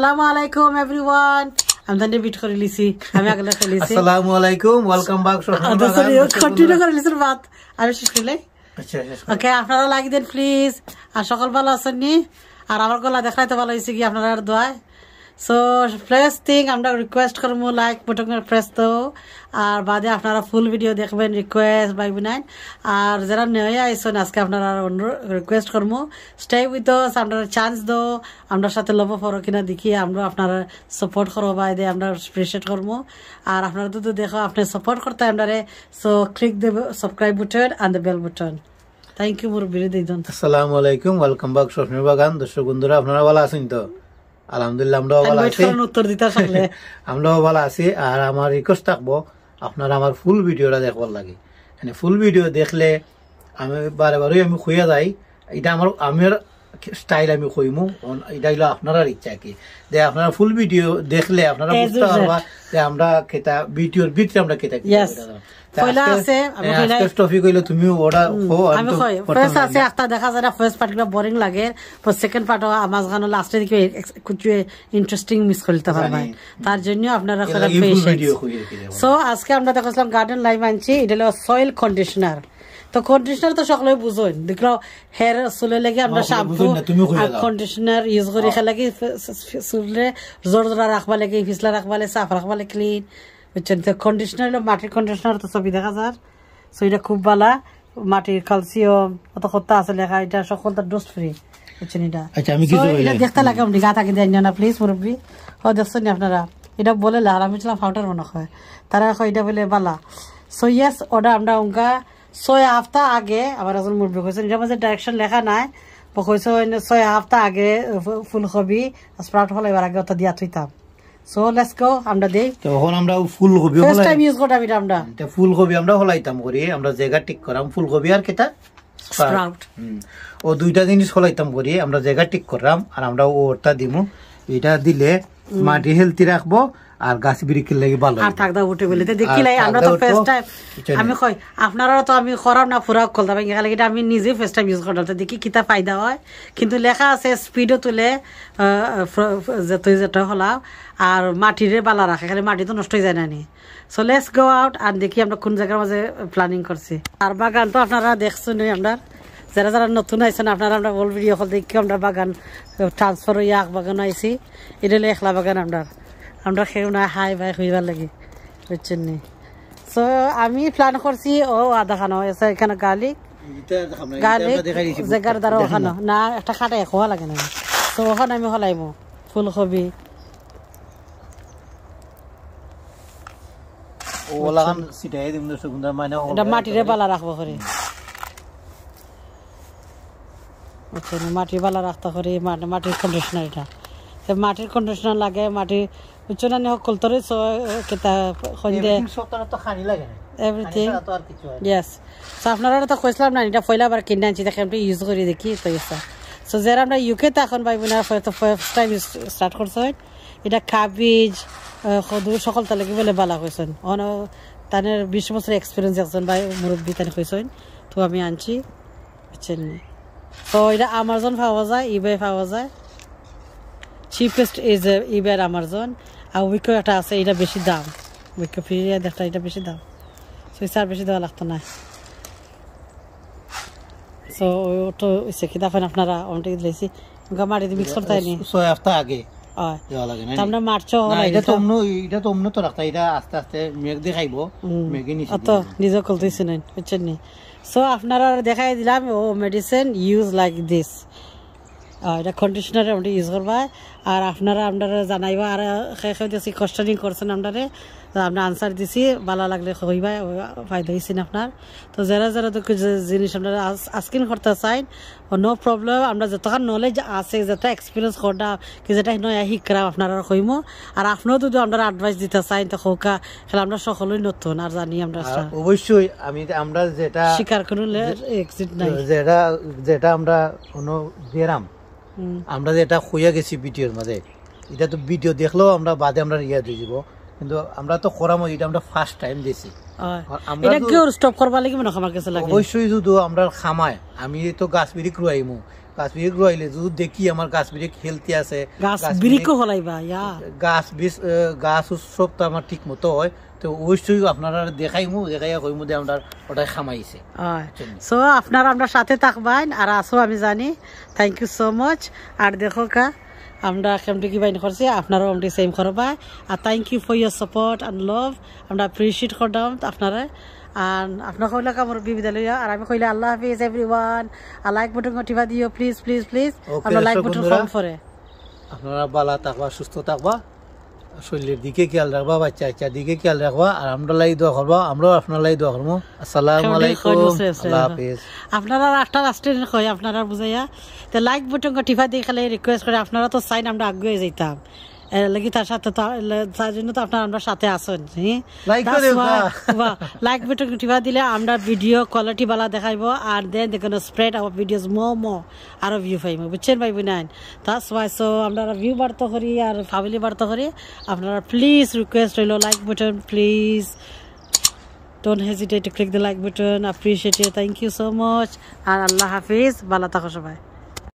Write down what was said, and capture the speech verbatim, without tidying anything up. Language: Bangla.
Assalamualaikum everyone. I'm the bit করে লিছি আমি আগলা খেলিছি আসসালামু আলাইকুম ওয়েলকাম ব্যাক সবাই সরি কন্টিনিউ করে লিছি বাত আমি শেষ করলে আচ্ছা ওকে আপনারা লাইক দেন প্লিজ আর সকল ভালো আছেন নি আর আমার গলা দেখাইতে ভালো হইছে কি আপনারা দোয়া সো ফার্স্ট থিং আমরা রিকোয়েস্ট করমু লাইক বাটন প্রেস দাও আর বাদে আপনারা ফুল ভিডিও দেখবেন রিকোয়েস্ট বাই বিনাইন আর যারা নয়া আইছেন আজকে আপনারা রিকোয়েস্ট করমু স্টে উইথ আস আমরা চান্স দাও আমরা সাথে লব ফর কিনা দেখি আমরা আপনারা সাপোর্ট করব বাই দে আমরা অ্যাপ্রিশিয়েট করমু আর আপনারা তো দেখো আপনি সাপোর্ট করতে আমরারে so click the subscribe button and the bell button thank you মোর বিরে দেই দন্ত আসসালামু আলাইকুম ওয়েলকাম ব্যাক স্বপ্নের বাগান দর্শক বন্ধুরা আপনারা ভালো আছেন তো আলহামদুলিল্লাহ আমরাও ভালো আছি উত্তর দিতে আসলে আমরাও ভালো আছি আর আমার রিকোয়েস্ট থাকবো আপনারা আমার ফুল ভিডিওটা দেখবার লাগে মানে ফুল ভিডিও দেখলে আমি বারে বারে আমি খুঁজে যাই এটা আমার আমার স্টাইল আমি কইমু এটা হলো আপনারা ইচ্ছা কি যে আপনারা ফুল ভিডিও দেখলে আপনারা বুঝতে পারবা যে আমরা কেটা ভিডিওর ভিতরে আমরা কেটা কি পয়লা আছে আমি কইলা আজকে টপিক হইলো তুমি ওটা ও আমি কই ফার্স্ট আছে একটা দেখা যায় না ফার্স্ট পার্টটা বোরিং লাগে পর সেকেন্ড পার্ট আমার গানো লাস্টে দিকে কিছু ইন্টারেস্টিং মিস করতে পারবে তার জন্য আপনারা করে পেশেন্স সো আজকে আমরা দেখাছিলাম গার্ডেন লাইভ আনছি এটা হলো সয়েল কন্ডিশনার তো কন্ডিশনার তো সকলে বুঝেন দেখলো হেয়ার চুলে লাগে আমরা শ্যাম্পু আর কন্ডিশনার ইউজ করি খেলা কি চুলে জোর জোড়া রাখবা লাগে ফিসলা রাখবা লাগে সাফ রাখবা লাগে ক্লিন বুঝছেন তো কন্ডিশনার হলো মাটির কন্ডিশনার তো ছবি দেখা যায় সো এটা খুব ভালো মাটির ক্যালসিয়াম অত কথা আছে লেখা এটা সকলটা ডোজ ফ্রি বুঝছেন এটা আচ্ছা আমি কিছু এটা দেখতে লাগে আপনি গা থাকি দেন না প্লিজ মুরব্বি ও দেখছেন আপনারা এটা বলে লাল আমি ছিলাম ফাউটার মনে হয় তারা কয় এটা বলে বালা সো ইয়েস ওটা আমরা উনকা ছয় হপ্তা আগে আবার একজন মুরব্বী কইছেন এটা মাঝে ডাইরেকশন লেখা নাই কইছে ছয় হপ্তা আগে ফুলকপি স্প্রাউট হলে এবার আগে ওটা দিয়া থইতাম সো লেটস গো আমরা দেই তখন আমরা ফুলকপি ফার্স্ট টাইম ইউজ করতাম এটা আমরা এটা ফুলকপি আমরা হলাইতাম করি আমরা জায়গা ঠিক করাম ফুলকপি আর কেটা স্প্রাউট ও দুইটা জিনিস হলাইতাম করি আমরা জায়গা ঠিক করলাম আর আমরা ওটা দিমু এটা দিলে মাটি হেলদি রাখবো আর গাছ বিরিকের লাগি ভালো আর থাকদা উঠে বলে দেখিলাই আমরা তো ফার্স্ট টাইম আমি কই আপনারা তো আমি খরাম না পুরা কলতা ভাই গেলে এটা আমি নিজে ফার্স্ট টাইম ইউজ করতাম তো দেখি কিতা ফায়দা হয় কিন্তু লেখা আছে স্পিডও তুলে যত যত হলা আর মাটিরে বালা রাখে খালি মাটি তো নষ্ট হয়ে যায় না নি সো লেটস গো আউট আর দেখি আমরা কোন জায়গার মাঝে প্ল্যানিং করছি আর বাগান তো আপনারা দেখছেন আমরা যারা যারা নতুন আইছেন আপনারা আমরা ওল ভিডিও কল দেখি আমরা বাগান ট্রান্সফার হইয়া আখ বাগান আইছি এটা হলো একলা বাগান আমরা আমরা খেয়েও না হাই বাই হইবার লাগে বুঝছেন নি সো আমি প্ল্যান করছি ও আধা খানো হয়েছে এখানে গার্লিক গার্লিক জায়গার দ্বারা ওখানো না একটা খাটা খোয়া লাগে না তো ওখানে আমি হলাইব ফুলকপি এটা মাটিরে বালা রাখবো করে মাটির বালা রাখতে করে মাটির কন্ডিশনার এটা মাটির কন্ডিশনার লাগে মাটির উচ্চনা নিয়ে সকল তোর এভরিথিং ইয়েস সো আপনারা তো কইছিলাম না এটা পয়লা আবার কিনে আনছি দেখে আমরা ইউজ করি দেখি তো ইয়েসা সো যারা আমরা ইউকে তো এখন পাইব না তো ফার্স্ট টাইম স্টার্ট করছে এটা কাবিজ সদু সকল তালে কি বলে বালা কইছেন অন তানের বিশ বছর এক্সপিরিয়েন্স একজন ভাই মুরব্বী তানে কইছেন তো আমি আনছি বুঝছেন তো এটা আমাজন পাওয়া যায় ইবে পাওয়া যায় চিপেস্ট ইজ ইবের আমাজন আর উইকো একটা আছে এটা বেশি দাম উইকো ফিরিয়ে দেখটা এটা বেশি দাম সো আর বেশি দেওয়া লাগতো না সো ওটো ইসে কি দেখেন আপনারা অনটি দিয়েছি গা মাটিতে মিক্স করতে নি ছয় হপ্তা আগে হয় দেওয়া লাগে না আমরা মারছো এটা তো অন্য এটা তো অন্য তো রাখতা এটা আস্তে আস্তে মেঘ দেখাইবো মেঘে নিচে তো নিজে কলতেছি না বুঝছেন নি সো আপনারা দেখাই দিলাম ও মেডিসিন ইউজ লাইক দিস এটা কন্ডিশনার আমরা ইউজ করবা আর আপনারা আপনারা জানাইবা আর খেয়ে দিয়েছি কোশ্চেনিং করছেন আপনারে আমরা আনসার দিছি ভালো লাগলে কইবা ফায়দা হয়েছে আপনার তো যারা যারা তো জিনিস আপনারা আস্কিং করতে চাইন নো প্রবলেম আমরা যতক্ষণ নলেজ আছে যত এক্সপিরিয়েন্স করা কি যেটা নয়া শিক্ষা আপনারা কইমো আর আপনিও যদি আপনারা অ্যাডভাইস দিতে চাইন তো হোকা খেলে আমরা সকলেই নতুন আর জানি আমরা অবশ্যই আমি আমরা যেটা স্বীকার করলে এক্সিট নাই যেটা যেটা আমরা কোনো দিরাম আমরা যেটা খুঁজে গেছি ভিডিওর মাঝে এটা তো ভিডিও দেখলেও আমরা বাদে আমরা ইয়া দিয়ে দিব কিন্তু আমরা তো করাম এটা আমরা ফার্স্ট টাইম দিছি আমরা এটা কি স্টপ করবা লাগি মনে আমার কাছে লাগে অবশ্যই যদি আমরা খামায় আমি তো গাছ বিরি ক্রুয়াইমু গাছ বিরিক রইলে যদি দেখি আমার গাছ বিরিক হেলদি আছে গাছ বিরিকও হলাইবা ইয়া গাছ বিষ গাছ সব তো আমার ঠিক মতো হয় তো অবশ্যই আপনারা দেখাইমু দেখাইয়া কইমু যে আমরা ওটাই খামাইছে সো আপনারা আমরা সাথে থাকবেন আর আসো আমি জানি থ্যাংক ইউ সো মাচ আর দেখো কা আমরা কেমন কি বাইন করছি আপনারাও আমরা সেম করবা আর thank you for your support and love আমরা অ্যাপ্রিশিয়েট করতাম আপনারা আর আপনার কইলা কামর বিবিদ্যালয় আর আমি কইলা আল্লাহ হাফেজ এভরিওয়ান আর লাইক বাটন টিপা দিও প্লিজ প্লিজ প্লিজ আমরা লাইক বাটন কম করে আপনারা ভালো থাকবা সুস্থ থাকবা শরীরের দিকে খেয়াল রাখবা বাচ্চা বাচ্চার দিকে খেয়াল রাখবা আর আমরা লাই দোয়া করবা আমরাও আপনার লাই দোয়া করবো আসসালামু আলাইকুম আল্লাহ হাফেজ আপনারা আটটা রাষ্ট্রের কই আপনারা বুঝাইয়া তো লাইক বাটন টিপা দিয়ে খালি রিকোয়েস্ট করে আপনারা তো চাইন আমরা আগে যাইতাম লাগি তার সাথে তার জন্য তো আপনারা আমরা সাথে আসেন লাইক বাটন টিপা দিলে আমরা ভিডিও কোয়ালিটি বালা দেখাইবো আর then they gonna spread our videos more more আরো ভিউ পাইবো বুঝছেন ভাই বোন দ্যাটস ওয়াই সো আমরা ভিউ বাড়তে করি আর ফ্যামিলি বাড়তে করি আপনারা প্লিজ রিকোয়েস্ট হইলো like button please don't hesitate to click the like button appreciate it thank you so much আর আল্লাহ হাফেজ ভালো থাকো সবাই